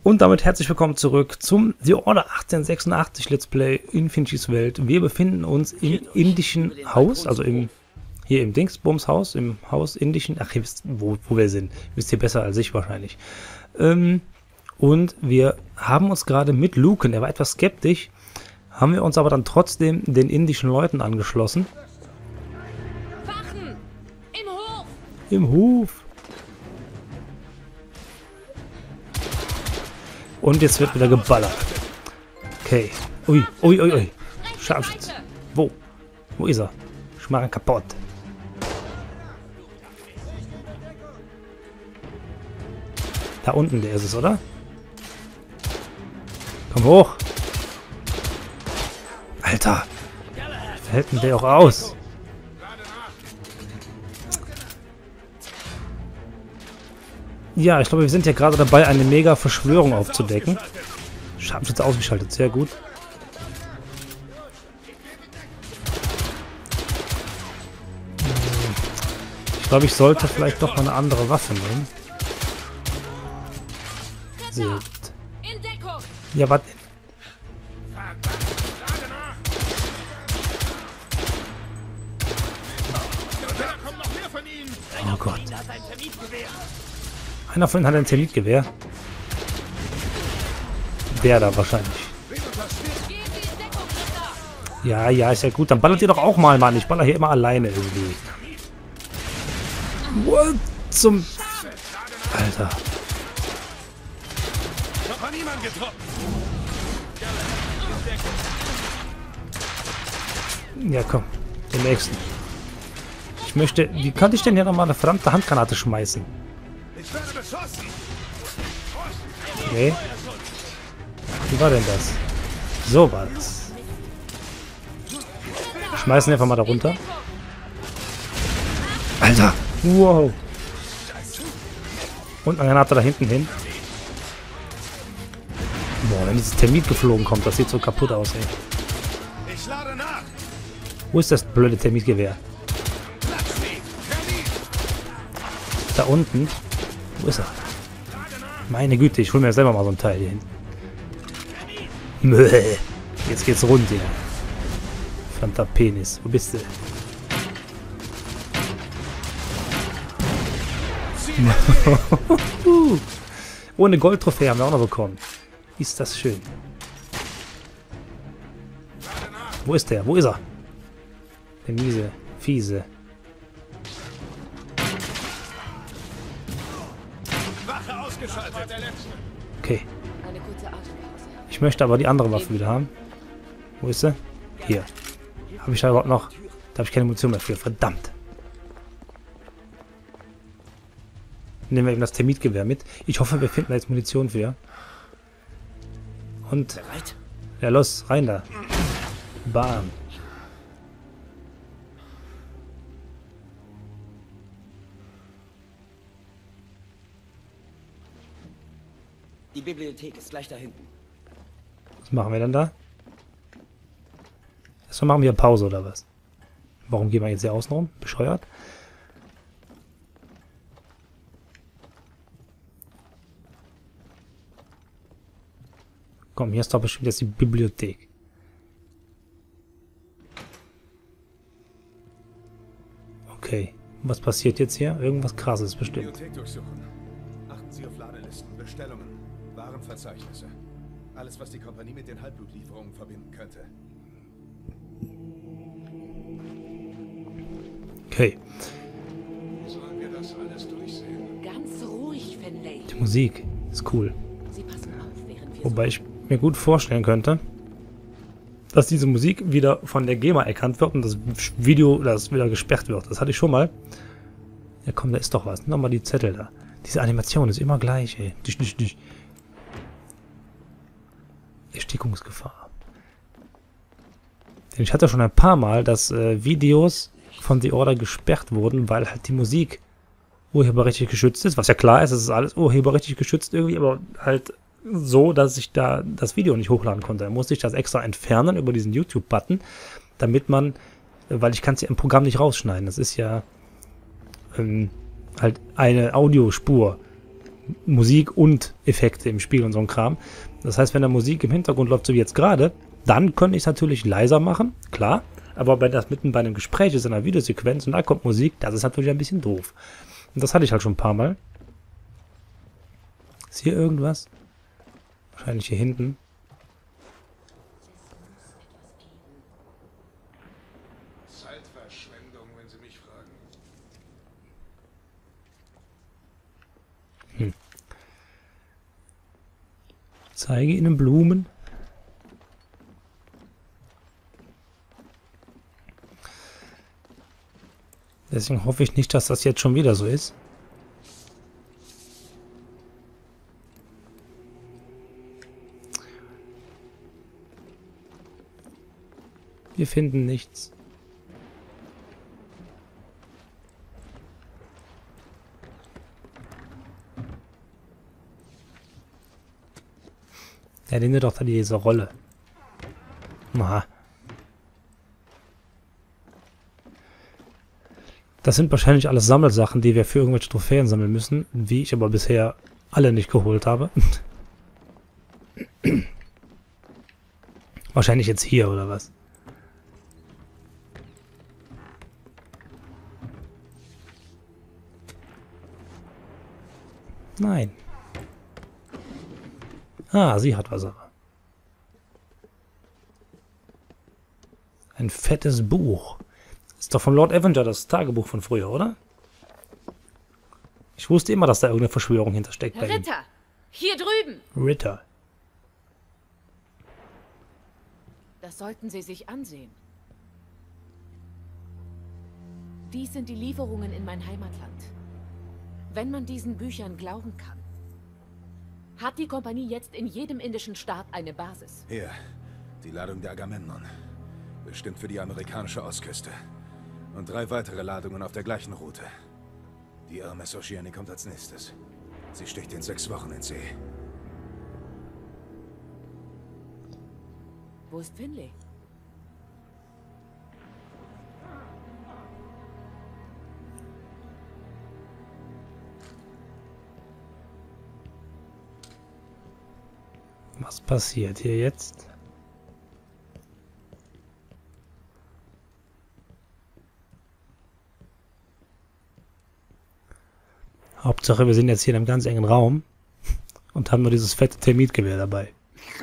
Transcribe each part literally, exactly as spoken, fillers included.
Und damit herzlich willkommen zurück zum The Order achtzehnhundertsechsundachtzig Let's Play Infinity's Welt. Wir befinden uns im indischen Haus, also im hier im Dingsbums Haus, im Haus indischen. Ach, ihr wisst, wo, wo wir sind. Wisst ihr besser als ich wahrscheinlich. Ähm, und wir haben uns gerade mit Luken, er war etwas skeptisch, haben wir uns aber dann trotzdem den indischen Leuten angeschlossen. Wachen! Im Hof! Im Hof. Und jetzt wird wieder geballert. Okay. Ui, ui, ui, ui. Scharfschütze. Wo? Wo ist er? Schmarrn kaputt. Da unten, der ist es, oder? Komm hoch. Alter. Wie fällt denn der auch aus? Ja, ich glaube, wir sind ja gerade dabei, eine mega Verschwörung aufzudecken. Scharfschütze ausgeschaltet, sehr gut. Ich glaube, ich sollte vielleicht doch mal eine andere Waffe nehmen. So. Ja, was? Oh Gott. Einer von ihnen hat ein Termitgewehr. Der da wahrscheinlich. Ja, ja, ist ja gut. Dann ballert ihr doch auch mal, Mann. Ich baller hier immer alleine irgendwie. What zum... Alter. Ja, komm. Den nächsten. Ich möchte... Wie kann ich denn hier nochmal eine verdammte Handgranate schmeißen? Okay. Wie war denn das? So war das. Schmeißen einfach mal da runter. Alter! Wow! Und eine Granate da hinten hin. Boah, wenn dieses Termit geflogen kommt, das sieht so kaputt aus, ey. Wo ist das blöde Termitgewehr? Da unten. Wo ist er? Meine Güte, ich hole mir selber mal so ein Teil hier hin. Möh. Jetzt geht's rund hier. Verdammter Penis. Wo bist du? Ohne Goldtrophäe haben wir auch noch bekommen. Ist das schön. Wo ist der? Wo ist er? Der miese, fiese. Okay. Ich möchte aber die andere Waffe wieder haben. Wo ist sie? Hier. Habe ich da überhaupt noch... Da habe ich keine Munition mehr für. Verdammt. Nehmen wir eben das Termitgewehr mit. Ich hoffe, wir finden da jetzt Munition für. Und... Ja, los. Rein da. Bam. Die Bibliothek ist gleich da hinten. Was machen wir denn da? Erstmal machen wir Pause, oder was? Warum gehen wir jetzt hier außen rum? Bescheuert? Komm, hier ist doch bestimmt jetzt die Bibliothek. Okay. Was passiert jetzt hier? Irgendwas Krasses bestimmt. Bibliothek durchsuchen. Achten Sie auf Ladelisten, Bestellungen, Warenverzeichnisse. Alles, was die Kompanie mit den Halbblutlieferungen verbinden könnte. Okay. Sollen wir das alles durchsehen? Ganz ruhig, Finlay. Die Musik ist cool. Sie passen auf, während wir... Wobei ich mir gut vorstellen könnte, dass diese Musik wieder von der GEMA erkannt wird und das Video, das wieder gesperrt wird. Das hatte ich schon mal. Ja komm, da ist doch was. Nochmal die Zettel da. Diese Animation ist immer gleich, ey. Dich, dich, dich. Erstickungsgefahr. Denn ich hatte schon ein paar Mal, dass äh, Videos von The Order gesperrt wurden, weil halt die Musik urheberrechtlich geschützt ist. Was ja klar ist, es ist alles urheberrechtlich geschützt irgendwie, aber halt so, dass ich da das Video nicht hochladen konnte. Da musste ich das extra entfernen über diesen YouTube-Button, damit man, weil ich kann es ja im Programm nicht rausschneiden. Das ist ja ähm, halt eine Audiospur. Musik und Effekte im Spiel und so ein Kram. Das heißt, wenn da Musik im Hintergrund läuft, so wie jetzt gerade, dann könnte ich es natürlich leiser machen, klar. Aber wenn das mitten bei einem Gespräch ist, in einer Videosequenz und da kommt Musik, das ist natürlich ein bisschen doof. Und das hatte ich halt schon ein paar Mal. Ist hier irgendwas? Wahrscheinlich hier hinten. Zeitverschwendung, wenn Sie mich fragen. Hm. Zeige Ihnen Blumen. Deswegen hoffe ich nicht, dass das jetzt schon wieder so ist. Wir finden nichts. Ja, nimm dir doch da diese Rolle. Aha. Das sind wahrscheinlich alles Sammelsachen, die wir für irgendwelche Trophäen sammeln müssen, wie ich aber bisher alle nicht geholt habe. Wahrscheinlich jetzt hier, oder was? Nein. Ah, sie hat was aber. Ein fettes Buch. Ist doch von Lord Avenger das Tagebuch von früher, oder? Ich wusste immer, dass da irgendeine Verschwörung hintersteckt bei ihm. Ritter! Hier drüben! Ritter. Das sollten Sie sich ansehen. Dies sind die Lieferungen in mein Heimatland. Wenn man diesen Büchern glauben kann, hat die Kompanie jetzt in jedem indischen Staat eine Basis. Hier, die Ladung der Agamemnon. Bestimmt für die amerikanische Ostküste. Und drei weitere Ladungen auf der gleichen Route. Die arme Oceani kommt als nächstes. Sie sticht in sechs Wochen in See. Wo ist Finlay? Was passiert hier jetzt? Hauptsache, wir sind jetzt hier in einem ganz engen Raum und haben nur dieses fette Termitgewehr dabei.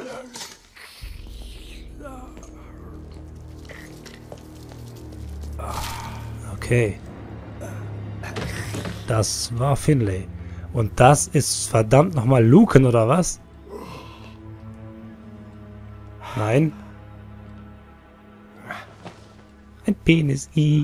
Okay. Das war Finlay. Und das ist verdammt nochmal Luken, oder was? Nein. Ein Penis. I.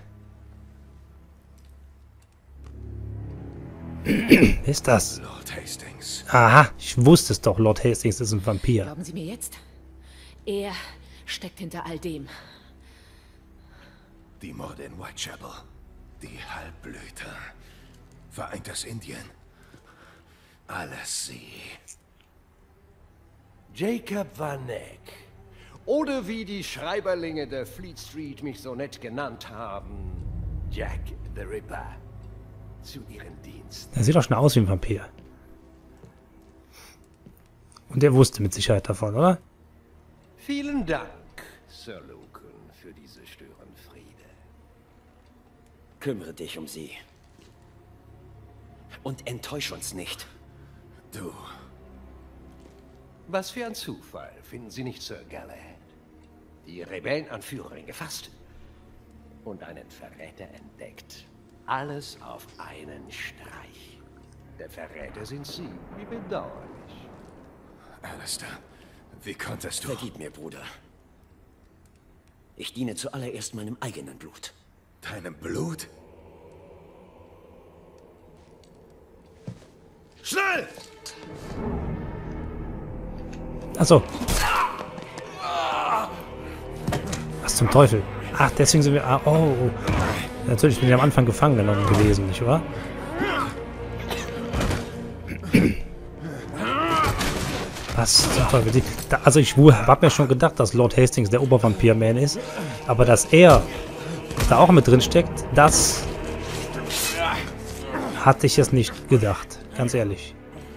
Wer ist das? Lord Hastings. Aha, ich wusste es doch. Lord Hastings ist ein Vampir. Glauben Sie mir jetzt? Er steckt hinter all dem. Die Morde in Whitechapel. Die Halbblüter. Vereintes Indien. Alles sie. Jacob Van Neck. Oder wie die Schreiberlinge der Fleet Street mich so nett genannt haben, Jack the Ripper. Zu ihren Diensten. Er sieht doch schon aus wie ein Vampir. Und er wusste mit Sicherheit davon, oder? Vielen Dank, Sir Lucan, für diese Störenfriede. Kümmere dich um sie. Und enttäusch uns nicht. Du. Was für ein Zufall, finden Sie nicht, Sir Galahad? Die Rebellenanführerin gefasst und einen Verräter entdeckt. Alles auf einen Streich. Der Verräter sind Sie. Wie bedauerlich. Alistair, wie konntest du... Vergib mir, Bruder. Ich diene zuallererst meinem eigenen Blut. Deinem Blut? Schnell! Achso. Was zum Teufel? Ach, deswegen sind wir... Ah, oh, oh. Natürlich bin ich am Anfang gefangen genommen gewesen, nicht wahr? Was zum Teufel? Die, da, also ich habe mir schon gedacht, dass Lord Hastings der Obervampir-Man ist. Aber dass er da auch mit drin steckt, das hatte ich jetzt nicht gedacht. Ganz ehrlich.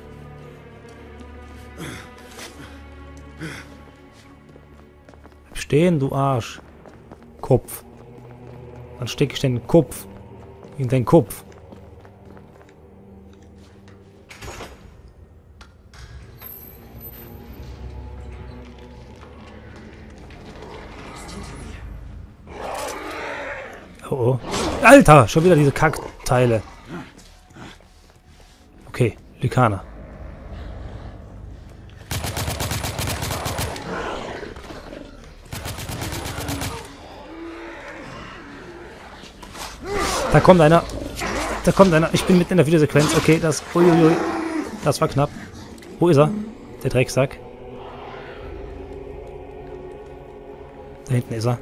Bleib stehen, du Arsch. Kopf. Dann stecke ich den Kopf in den Kopf. Oh, oh. Alter, schon wieder diese Kackteile. Okay, Lykaner. Da kommt einer. Da kommt einer. Ich bin mitten in der Videosequenz. Okay, das... Uiuiui. Das war knapp. Wo ist er? Der Drecksack. Da hinten ist er.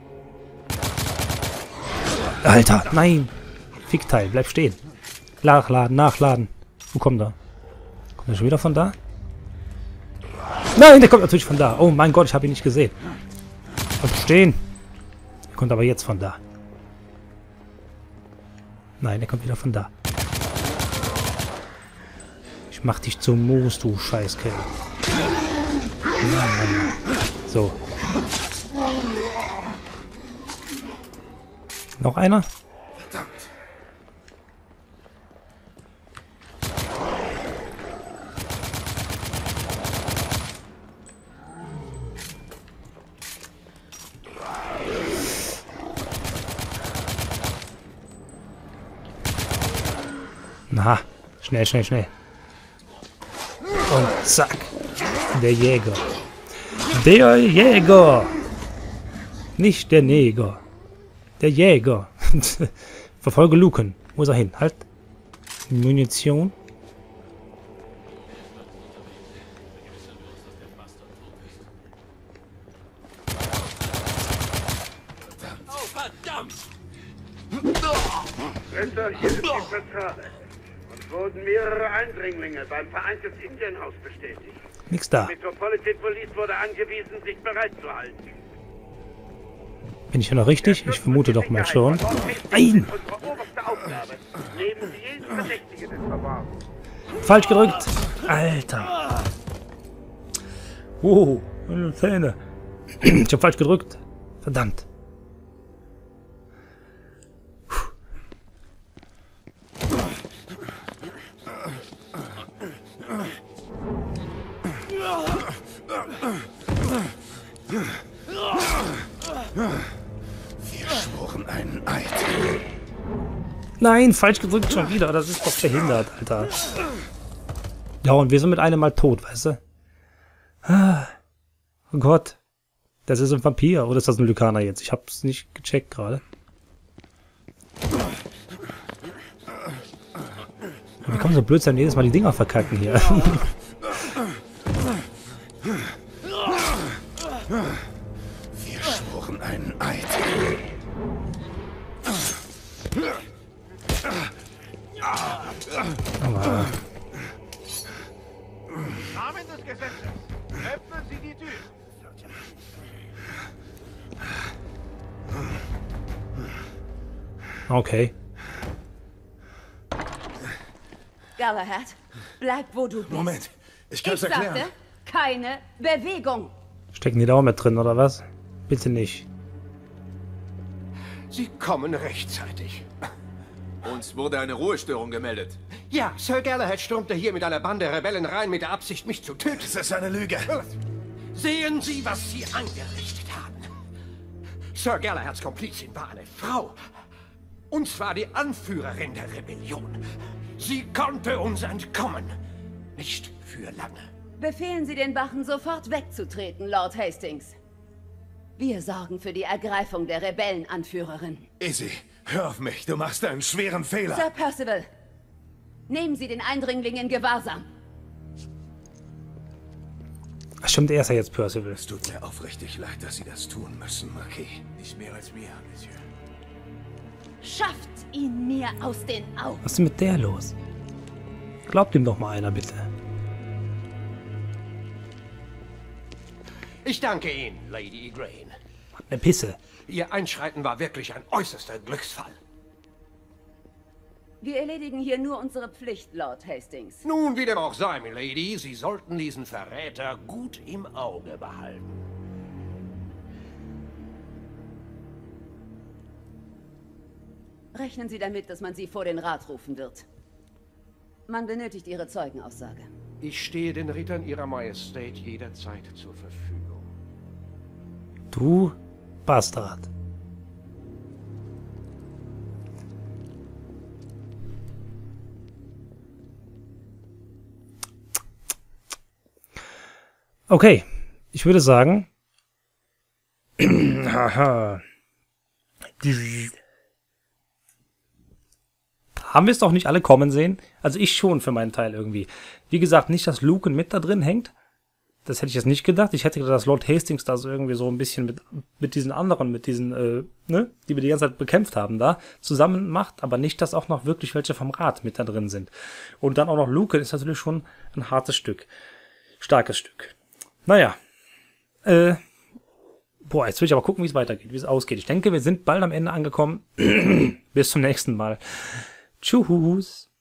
Alter, nein. Fickteil, bleib stehen. Nachladen, nachladen. Wo kommt er? Kommt er schon wieder von da? Nein, der kommt natürlich von da. Oh mein Gott, ich habe ihn nicht gesehen. Bleib stehen. Er kommt aber jetzt von da. Nein, er kommt wieder von da. Ich mach dich zum Moos, du Scheißkerl. So. Noch einer? Verdammt. Na, schnell, schnell, schnell. Und zack. Der Jäger. Der Jäger. Nicht der Neger. Der Jäger. Verfolge Luken. Wo ist er hin? Halt. Munition. Oh, verdammt! Ritter, hier ist die Zentrale. Uns wurden mehrere Eindringlinge beim vereintes Indienhaus bestätigt. Nix da. Metropolitan Police wurde angewiesen, sich bereit zu halten. Bin ich hier noch richtig? Ich vermute doch mal schon. Nein! Unsere oberste Aufgabe. Nehmen Sie jeden Verdächtigen in Verwahrung. Falsch gedrückt. Alter. Oh, meine Zähne. Ich hab falsch gedrückt. Verdammt. Wir schworen einen Eid. Nein, falsch gedrückt schon wieder. Das ist doch behindert, Alter. Ja, und wir sind mit einem Mal tot, weißt du? Ah, oh Gott. Das ist ein Vampir. Oder ist das ein Lykaner jetzt? Ich hab's nicht gecheckt gerade. Wie kommen so blöd sein, jedes Mal die Dinger verkacken hier? Wir schworen einen Eid. Aber Namen des Gesetzes. Öffnen Sie die Tür. okay. Galahad, bleib wo du bist. Moment, ich Ich kann's erklären. sagte, keine Bewegung. Stecken die da auch mit drin, oder was? Bitte nicht. Sie kommen rechtzeitig. Uns wurde eine Ruhestörung gemeldet. Ja, Sir Galahad stürmte hier mit einer Bande Rebellen rein mit der Absicht, mich zu töten. Das ist eine Lüge. Sehen Sie, was Sie angerichtet haben. Sir Galahads Komplizin war eine Frau. Und zwar die Anführerin der Rebellion. Sie konnte uns entkommen. Nicht für lange. Befehlen Sie den Wachen sofort wegzutreten, Lord Hastings. Wir sorgen für die Ergreifung der Rebellenanführerin. Izzy, hör auf mich. Du machst einen schweren Fehler. Sir Percival, nehmen Sie den Eindringling in Gewahrsam. Ach, stimmt, er ist ja jetzt Percival. Es tut mir aufrichtig leid, dass Sie das tun müssen, Marquis. Nicht mehr als mir, Monsieur. Schafft ihn mir aus den Augen. Was ist denn mit der los? Glaubt ihm doch mal einer, bitte. Ich danke Ihnen, Lady Igraine. Eine Pisse. Ihr Einschreiten war wirklich ein äußerster Glücksfall. Wir erledigen hier nur unsere Pflicht, Lord Hastings. Nun, wie dem auch sei, Milady, Sie sollten diesen Verräter gut im Auge behalten. Rechnen Sie damit, dass man Sie vor den Rat rufen wird. Man benötigt Ihre Zeugenaussage. Ich stehe den Rittern Ihrer Majestät jederzeit zur Verfügung. Du Bastard. Okay, ich würde sagen, haha, haben wir es doch nicht alle kommen sehen? Also ich schon für meinen Teil irgendwie. Wie gesagt, nicht, dass Lucan mit da drin hängt. Das hätte ich jetzt nicht gedacht. Ich hätte gedacht, dass Lord Hastings da so irgendwie so ein bisschen mit, mit diesen anderen, mit diesen, äh, ne, die wir die ganze Zeit bekämpft haben, da zusammen macht, aber nicht, dass auch noch wirklich welche vom Rat mit da drin sind. Und dann auch noch Lucan ist natürlich schon ein hartes Stück. Starkes Stück. Naja. Äh, boah, jetzt will ich aber gucken, wie es weitergeht, wie es ausgeht. Ich denke, wir sind bald am Ende angekommen. Bis zum nächsten Mal. Tschüss.